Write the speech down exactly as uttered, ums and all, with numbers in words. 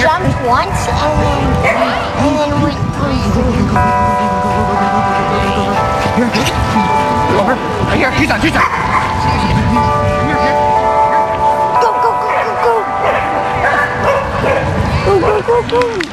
jumped once and then and then went. Over. Right here. Tucson. Tucson. Here. Here. Go go go go go. Go go go go.